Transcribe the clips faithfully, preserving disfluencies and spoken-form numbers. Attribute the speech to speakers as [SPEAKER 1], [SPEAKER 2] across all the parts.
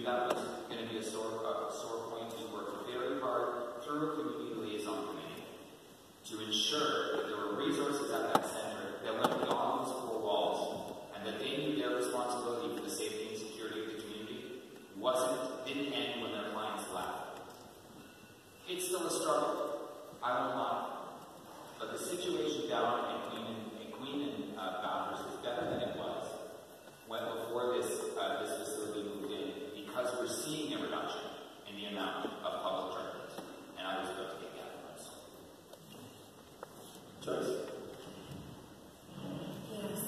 [SPEAKER 1] that was going to be a sore, uh, sore point. We worked very hard through a community liaison committee to ensure that there were resources at that center that went beyond those four walls, and that they knew their responsibility for the safety and security of the community wasn't, didn't end when their clients left. It's still a struggle, I won't lie. But the situation down in Queen and, in Queen and uh, Bathurst is better than it was when, before this, uh, this facility moved in, because we're seeing a reduction in the amount of public tournaments. And I was about to get that one. Joyce?
[SPEAKER 2] Yes.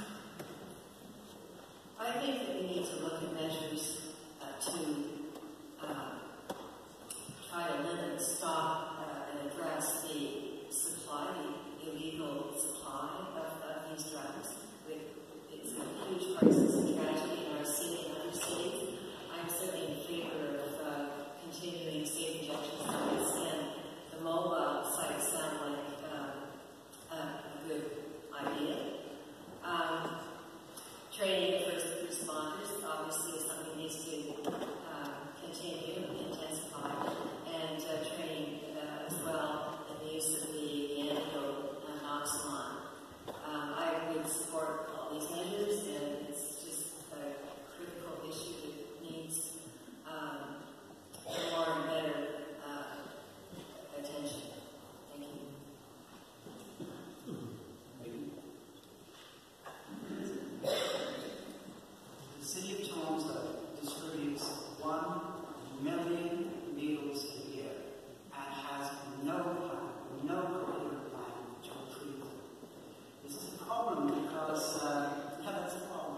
[SPEAKER 2] I think that we need to look at measures uh, to uh, try to limit, stop, uh, and address the supply, the illegal supply of, of these drugs. It's a huge crisis and tragedy in our city and other cities. I'm certainly in favor of uh, continuing safe injection sites, and the mobile sites sound like uh, a good idea. Um, training of first responders obviously is something that needs to uh, continue and intensify, and uh, training uh, as well in the use of the antidote uh, naloxone. Um, I would support all these measures, and it's just a critical issue that needs um, more and better uh, attention. Thank you.
[SPEAKER 3] The City of Toronto distributes one million needles a year and has no plan, no coherent plan to retrieve them. This is a problem because, uh, yeah, that's a problem.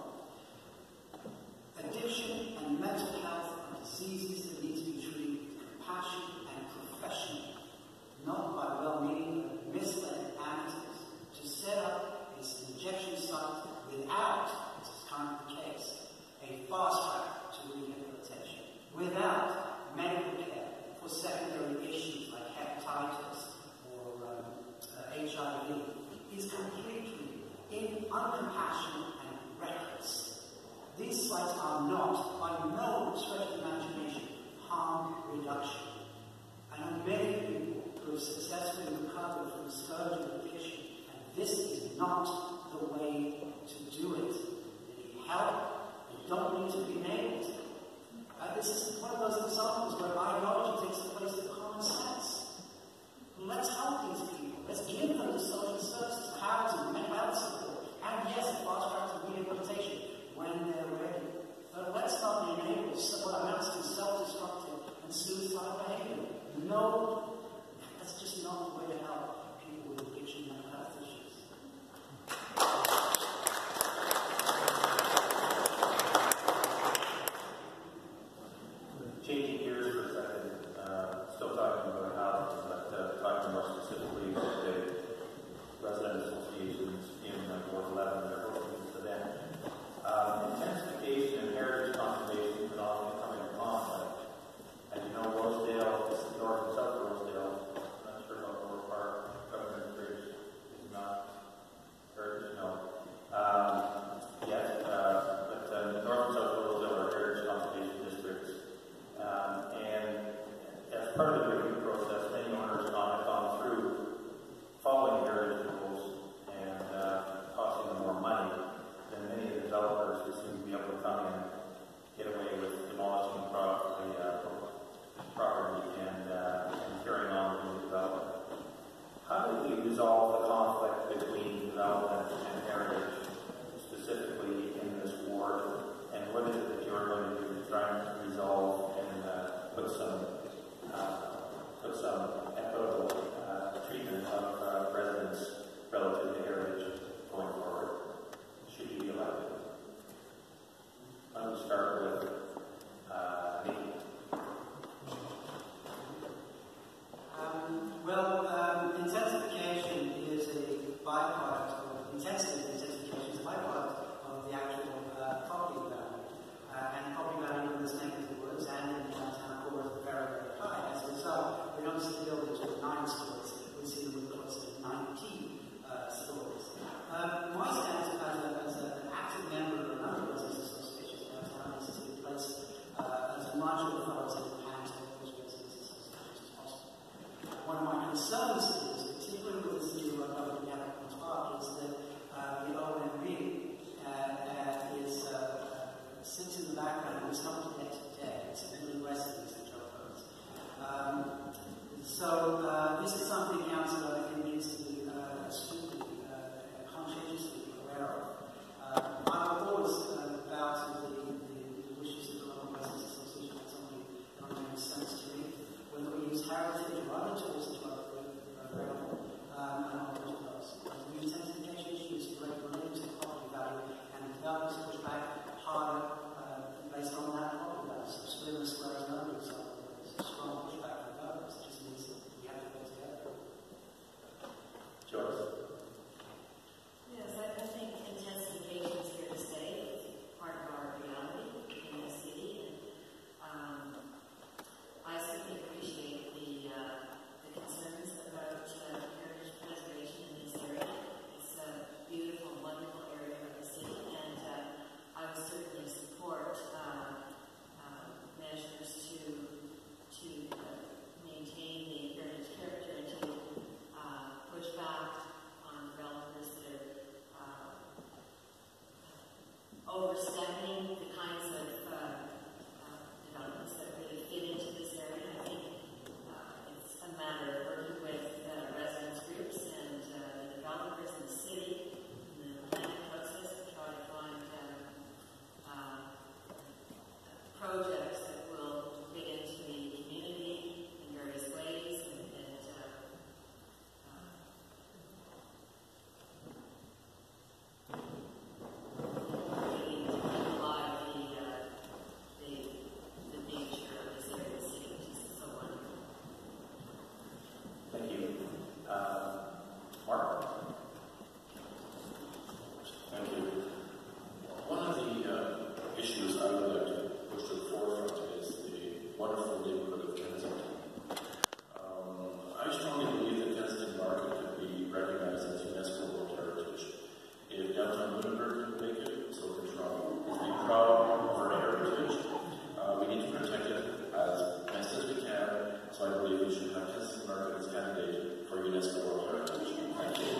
[SPEAKER 3] Addiction and mental health are diseases that need to be treated with compassion and professionally, not by well-meaning but misled amateurs to set up this injection site without, as is currently the case, a fast track to rehabilitation, without medical care for secondary issues like hepatitis or um, uh, H I V, is completely in uncompassionate and reckless. These sites are not, by no stretch of imagination, harm reduction. I know many people who have successfully recovered from scourge and addiction, and this is not the way to do it. They need help. They don't need to be enabled. Uh, this is one of those examples where ideology takes the place of common sense. Let's help these people. Let's give them the social services, housing, mental health support, and yes, fast track to rehabilitation when they're ready. But let's not enable what amounts to self-destructive and suicidal behavior. No, that's just not the way to help people with addiction and mental health issues.
[SPEAKER 4] Changing gears for a second, uh, still talking about housing, but uh, talking more specifically about the resident associations in uh, Ward eleven, they're hoping for them. Um, intensification and heritage conservation is often coming in conflict. As you know, Rosedale is north and south of Rosedale. I'm not sure about North Park, Government Bridge is not heritage, no. Um, yes, uh, but uh, north and south of Rosedale are heritage conservation districts. Um, and as part of the review process, many owners have gone through following heritage rules and uh, costing them more money than many of the developers who seem to be able to come in and get away with demolishing the property, uh, property and, uh, and carrying on with the development. How do we resolve the conflict between development and heritage, specifically in this ward? And what is it that you're going to do to try and resolve and uh, put some uh,
[SPEAKER 3] much of the fellows in the hands of those businesses as much as possible. One of my concerns is, particularly with this new government Applicant's Park, is that uh, the O M B uh, uh, is, uh, sits in the background and is not connected today. It's a middle residence in Joe Burns. Um, so uh, this is something council I think needs to be uh, astutely, uh, conscientiously aware of. Uh, I'm always uh, about the, the, the wishes of the local residents association. That's something that makes sense to me. Whether we use heritage or other tools as well, are available, um, and all those those. The intensification issues related to property value, and developers push back harder uh, based on that property value. So Square Square is another example. There's a strong pushback from developers. It just means that we have to go together.
[SPEAKER 4] Joyce?
[SPEAKER 2] Yes, I, I think intensification is here to stay. It's part of our reality in the city. And, um, I certainly appreciate the, uh, the concerns about uh, heritage preservation in this area. It's a beautiful, wonderful area of the city, and uh, I would certainly support uh, uh, measures to to uh, maintain the heritage character and to uh, push back on developers that are uh, overstepping the kinds of uh, uh, developments that really fit into this area. I think uh, it's a matter of working with uh, residents groups and uh, the developers in the city in the planning process to try to find um, uh, projects that will fit into the community in various ways and, and uh, uh, really to keep alive the, uh, the, the nature of this area of the city, which is so wonderful.
[SPEAKER 4] Thank you. Uh, Mark?
[SPEAKER 5] Thank you. One of the uh, issues I would like to push to the forefront is the wonderful neighborhood of Kensington. Um, I strongly believe that Kensington Market could be recognized as UNESCO World Heritage. If downtown Lunenburg could make it, so could Toronto. If we be proud of our heritage, uh, we need to protect it as best as we can, so I believe we should have Kensington Market as candidate for UNESCO World Heritage. Thank you.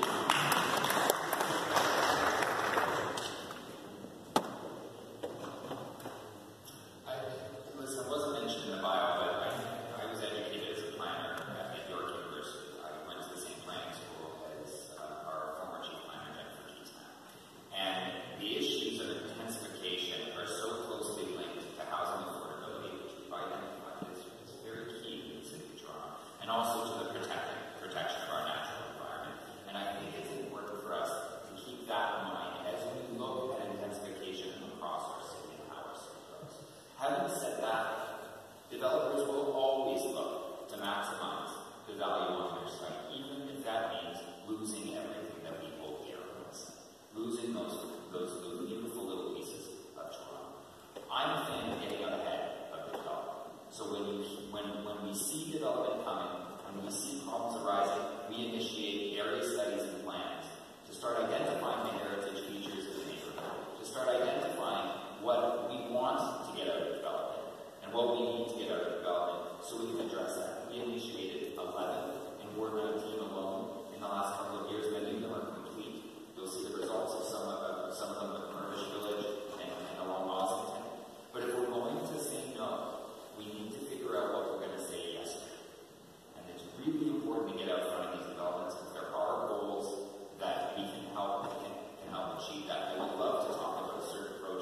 [SPEAKER 1] I, listen, it wasn't mentioned in the bio, but I, I was educated as a planner at York University. I went to the same planning school as uh, our former chief planner, Jennifer Keaton. And the issues of intensification are so closely linked to housing affordability, which we've identified as, as very key in the city of Toronto, and also to the protecting, protection of our natural environment. And I think it's important for us to keep that in mind as we look at intensification across our city and how our city grows. Having said that, developers will always look to maximize the value on their site, even if that means losing everything that we hold dear on the site, losing those, those, those beautiful little pieces of Toronto. I'm a fan of getting out ahead of the development. So when, you, when, when we see development coming, when we see problems arising, we initiate area studies and plans to start identifying the heritage features of the neighborhood, to start identifying what we want to get out of development and what we need to get out of development so we can address that. We initiated eleven in Ward nineteen alone in the last couple of years. Many of them are complete. You'll see the results of some of, uh, some of them with Murvish Village and, and along Ossington. But if we're going to say no, we need to figure out what we're going to say yes to. And it's really important to get out front of these developments because there are goals that we can help can, can help achieve that. I would love to talk about certain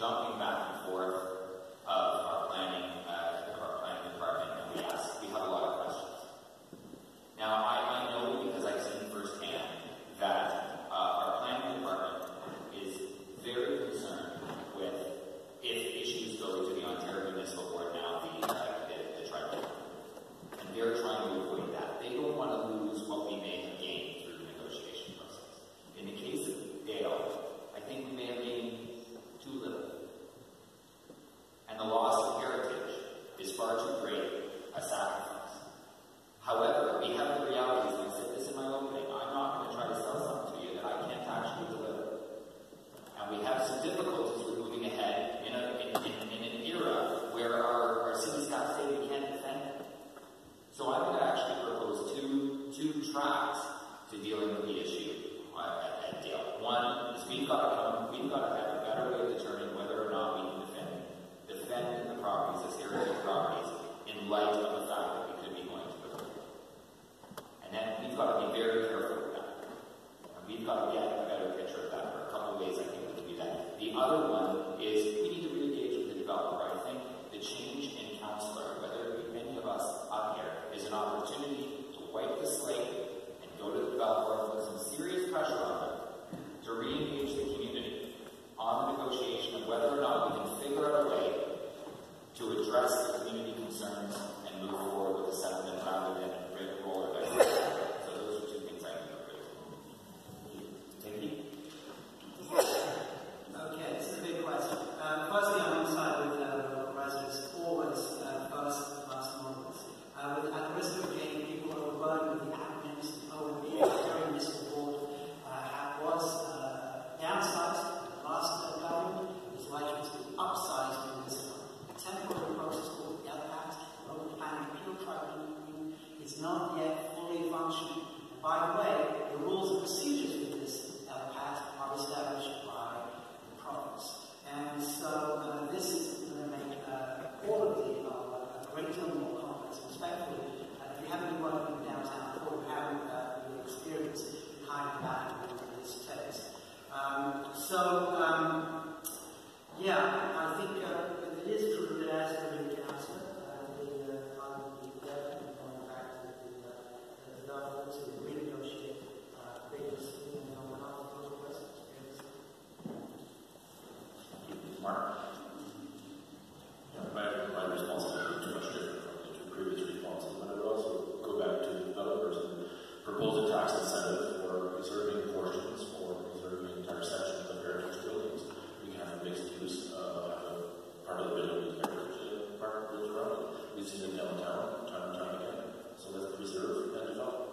[SPEAKER 1] jumping back and forth of our planning, uh, of our planning department, and we ask, we have a lot of questions. Now, I, I know because I've seen firsthand that uh, our planning department is very concerned with if issues go to the Ontario Municipal Board now, the, uh, the, the tribunal. And they're trying to avoid that. They don't want to lose what we may have gained through the negotiation process. In the case of Dale, I think we may have gained too little. And the loss of heritage is far too great a sacrifice. However, we have the realities, and I said this in my opening, I'm not going to try to sell something to you that I can't actually deliver. And we have some difficulties with moving ahead in, a, in, in, in an era where our, our city staff say we can't defend it. So I'm going to actually propose two, two tracks to dealing with the issue uh, at, at Dale. One is we've got to come, we've got to have a better way of determining whether or not we can defend defend the properties as heritage properties in light of the fact that we could be going to the court. And then we've got to be very careful with that. And we've got to get a better picture of that. There are a couple of ways I think we can do that. The other one is we need to re-engage with the developer. I think the change in councillor, whether it be many of us up here, is an opportunity to wipe the slate and go to the developer and put some serious pressure on them to re-engage the community on the negotiation of whether or not we can figure out a way to address the community concerns and move forward with the settlement rather than roll it dice. So those are two things I think are critical. Thank you.
[SPEAKER 3] Okay, this is a big question. Um, firstly, I'm on side with uh, residents, always uh, first, last moments. Uh, with, at the risk of getting people overburdened with the acronyms, O M B, Ontario Municipal Board, uh, was uh, downsized. The last uh, government is likely to be upsized in this one. A temporary process called the other Act, the Local Planning Appeal Tribunal, is not yet fully functioning. And by the way, the rules and procedures for this L P A T are established by the province. And so uh, this is going to make uh, all of the uh, a great deal more complex. Respectfully, uh, if you haven't been working in downtown before, you haven't uh, really experienced the kind of battle that this takes. Um, so, um, yeah, I think uh, it is true that as for the council, uh, the uh, I would be definitely going back to the, uh, the developer to renegotiate uh, biggest, you know, on behalf of those residents.
[SPEAKER 5] Mark? Yeah, my, my response is not too much different from the two previous responses, but I would also go back to the developers and propose a tax incentive for preserving portions or preserving entire sections of heritage buildings. We can have a mixed use, uh, have a part of the building with heritage and part built around it. We've seen it downtown time and time again. So let's preserve and develop.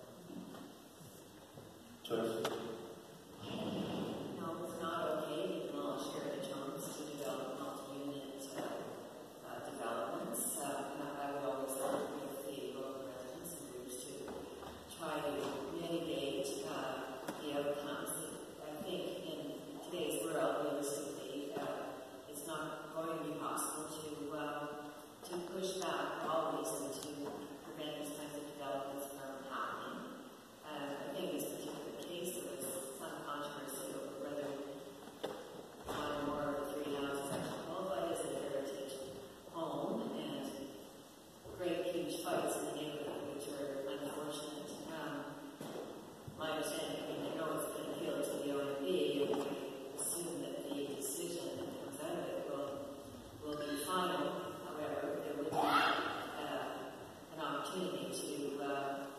[SPEAKER 5] Choice?
[SPEAKER 2] No, it's not okay to demolish heritage homes to develop multi-unit uh, uh, developments. Uh, I would always work with the local residents and groups to try to mitigate uh, the outcomes. I think in today's world, realistically, uh, it's not going to be possible to uh, to push back always and to prevent these kinds of developments from happening. Uh, I think in this particular case, there was some controversy over whether one or more of the three houses actually qualified as a heritage home, and great huge fights in the neighborhood, which are unfortunate. Um, my understanding, I mean, I know it's been appealed to the O M B, and we assume that the decision that comes out of it will, will be final. However, there would be uh, an opportunity to uh,